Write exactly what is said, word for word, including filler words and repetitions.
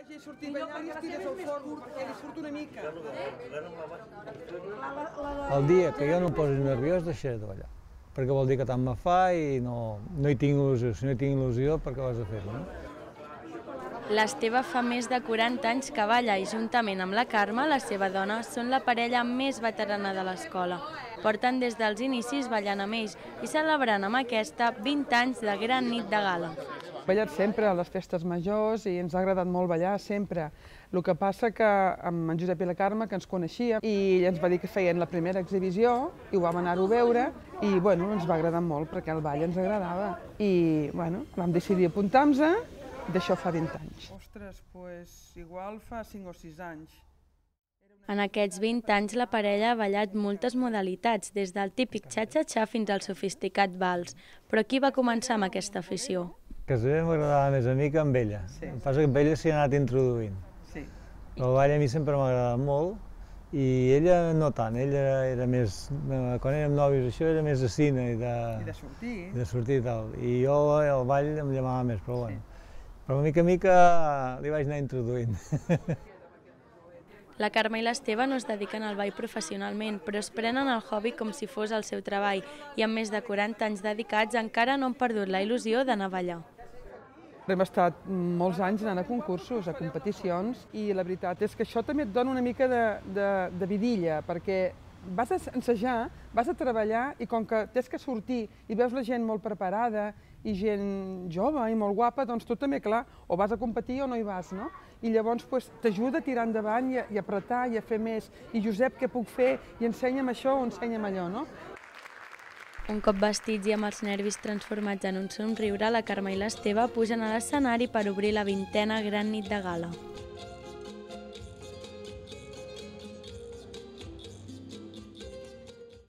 hagi sortit ballant i estires el forn, perquè li surt una mica. El dia que jo no em posi nerviós, deixaré de ballar. Perquè vol dir que tant me fa i no, no hi tinc il·lusió. Si no hi tinc il·lusió, per què ho has de fer? No? L'Esteve fa més de quaranta anys que balla i juntament amb la Carme, la seva dona, són la parella més veterana de l'escola. Porten des dels inicis ballant amb ells i celebrant amb aquesta vint anys de gran nit de gala. He ballat sempre a les festes majors i ens ha agradat molt ballar, sempre. El que passa que amb en Josep i la Carme, que ens coneixíem, i ens va dir que feien la primera exhibició i ho vam anar-ho a veure i bueno, ens va agradar molt perquè el ball ens agradava. I bueno, vam decidir apuntar-nos-a, d'això fa vint anys. Ostres, doncs igual fa cinc o sis anys. En aquests vint anys la parella ha ballat moltes modalitats, des del típic xa-xa-xa fins al sofisticat vals. Però qui va començar amb aquesta afició? Que a mi m'agradava més a mi que amb ella. Sí. El que passa que amb ella s'hi ha anat introduint. Sí. El ball a mi sempre m'ha agradat molt i ella no tant. Ella era més, quan érem nòvios això, era més de cine i de, I de sortir. I de sortir i tal. I jo el ball em llamava més, però bueno. Però mica a mica li vaig anar introduint. La Carme i l'Esteve no es dediquen al ball professionalment, però es prenen el hobby com si fos el seu treball i amb més de quaranta anys dedicats encara no han perdut la il·lusió d'anar a ballar. Hem estat molts anys anant a concursos, a competicions, i la veritat és que això també et dona una mica de, de, de vidilla, perquè vas a ensejar, vas a treballar i com que tens que sortir i veus la gent molt preparada i gent jove i molt guapa, doncs tu també, clar, o vas a competir o no hi vas, no? I llavors t'ajuda a tirar endavant i a, i a apretar i a fer més. I Josep, què puc fer? I ensenya'm això o ensenya'm allò, no? Un cop vestits i amb els nervis transformats en un somriure, la Carme i l'Esteve pugen a l'escenari per obrir la vintena gran nit de gala.